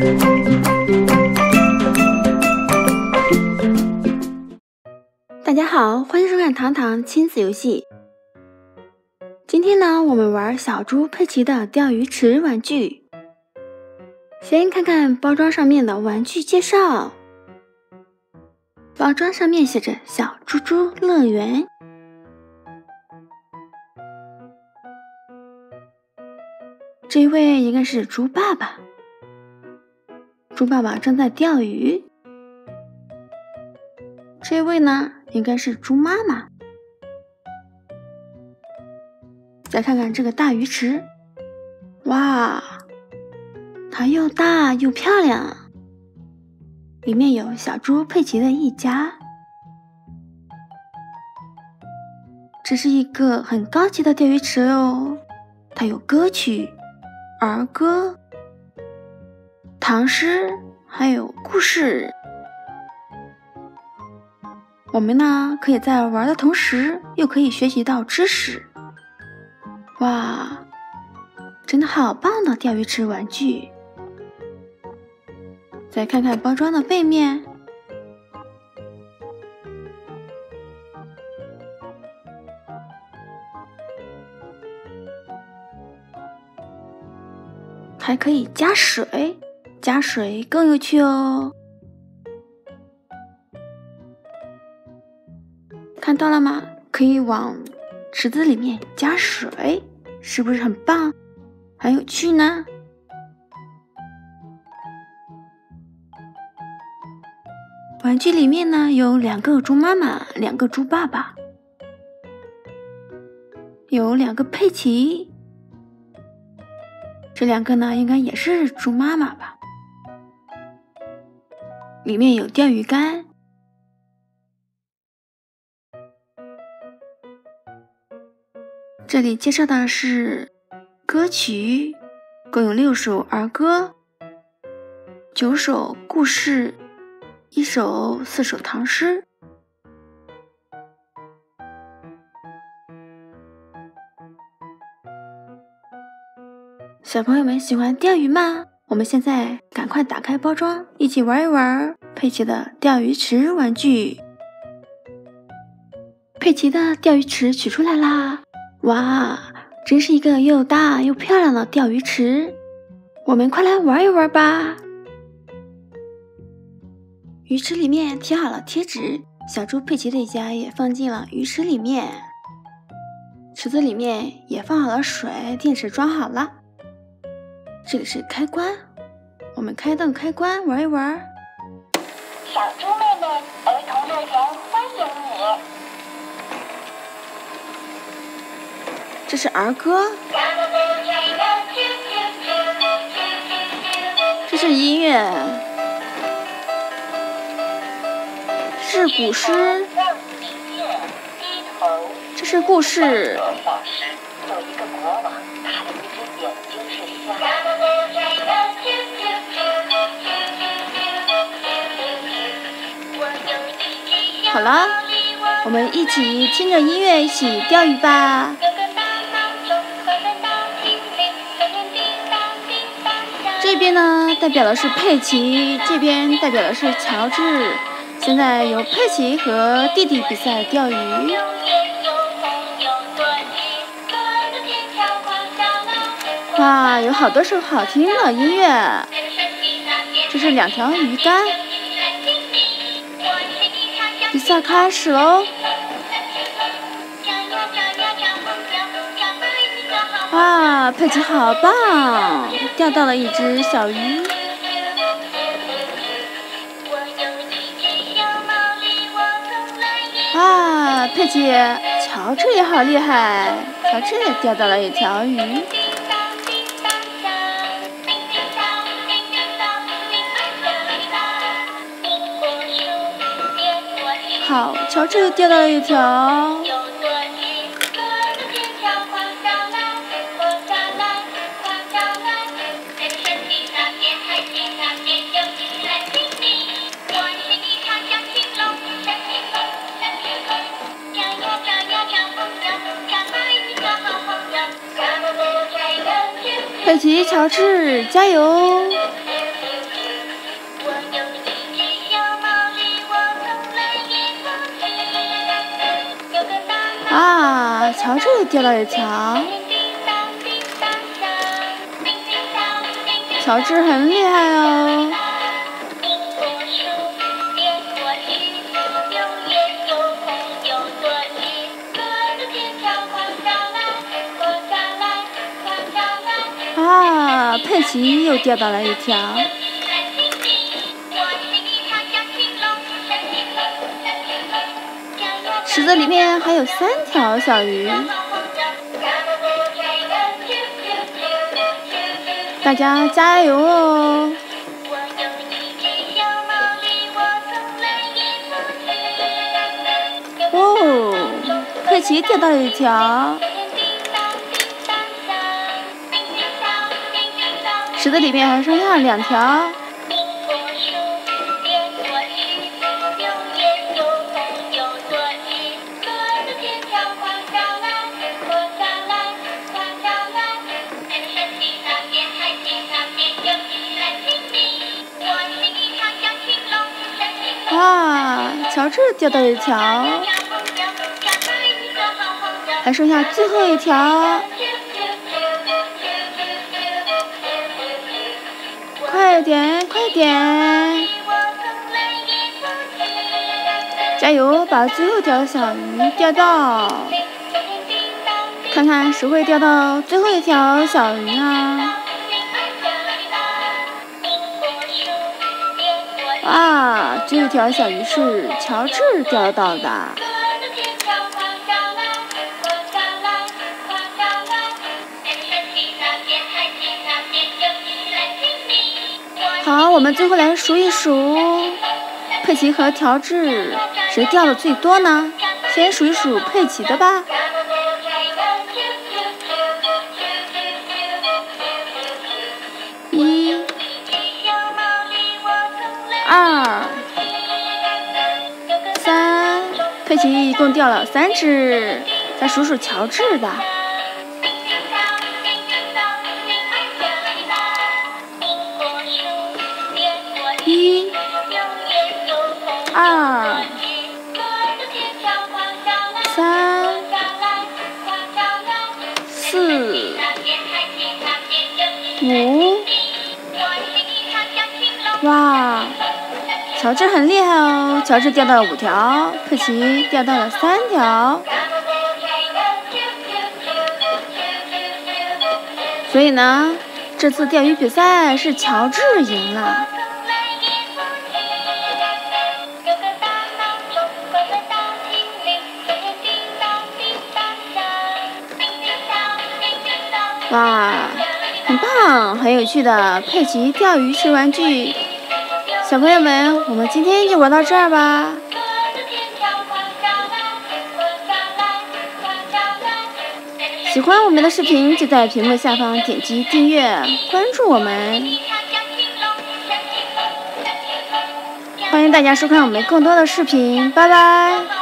大家好，欢迎收看糖糖亲子游戏。今天呢，我们玩小猪佩奇的钓鱼池玩具。先看看包装上面的玩具介绍。包装上面写着小猪猪乐园。这一位应该是猪爸爸。猪爸爸正在钓鱼。这位呢，应该是猪妈妈。再看看这个大鱼池，哇，它又大又漂亮，里面有小猪佩奇的一家。这是一个很高级的钓鱼池哦，它有歌曲、儿歌、唐诗，还有故事。我们呢，可以在玩的同时，又可以学习到知识。哇，真的好棒的钓鱼池玩具！再看看包装的背面，还可以加水，加水更有趣哦。看到了吗？可以往池子里面加水，是不是很棒？很有趣呢。玩具里面呢，有2个猪妈妈，2个猪爸爸，有2个佩奇。这2个呢，应该也是猪妈妈吧。里面有钓鱼竿。这里介绍的是歌曲，共有6首儿歌，9首故事，1首4首唐诗。小朋友们喜欢钓鱼吗？我们现在赶快打开包装，一起玩一玩佩奇的钓鱼池玩具。佩奇的钓鱼池取出来啦！哇，真是一个又大又漂亮的钓鱼池，我们快来玩一玩吧。鱼池里面贴好了贴纸，小猪佩奇的一家也放进了鱼池里面。池子里面也放好了水，电池装好了。这里是开关，我们开动开关玩一玩。 小猪妹妹儿童乐园欢迎你。 这是儿歌，这是音乐，是古诗，这是故事。 有一个国王，他的一只眼睛是瞎。 好了，我们一起听着音乐一起钓鱼吧。这边呢代表的是佩奇，这边代表的是乔治。现在由佩奇和弟弟比赛钓鱼。哇，有好多首好听的音乐。这是2条鱼竿。比赛开始喽！哇，佩奇好棒，钓到了一只小鱼。哇，佩奇，乔治也好厉害，乔治也钓到了一条鱼。好，乔治又钓到了一条。佩奇、乔治，加油！ 啊，乔治又掉到一条。乔治很厉害哦。啊，佩奇又掉到了一条。池子里面还有3条小鱼，大家加油哦！哦，佩奇掉到了一条。池子里面还剩下2条。哇，乔治掉到一条，还剩下最后一条。快点，快点！加油，把最后一条小鱼钓到！看看谁会钓到最后一条小鱼呢？哇，最后一条小鱼是乔治钓到的。好，我们最后来数一数，佩奇和乔治谁钓的最多呢？先数一数佩奇的吧。1、2、3，佩奇一共钓了3只。再数数乔治的。1、2、3、4、5。哇，乔治很厉害哦！乔治钓到了5条，佩奇钓到了3条。所以呢，这次钓鱼比赛是乔治赢了。哇，很棒，很有趣的佩奇钓鱼式玩具。小朋友们，我们今天就玩到这儿吧。喜欢我们的视频，就在屏幕下方点击订阅，关注我们。欢迎大家收看我们更多的视频，拜拜。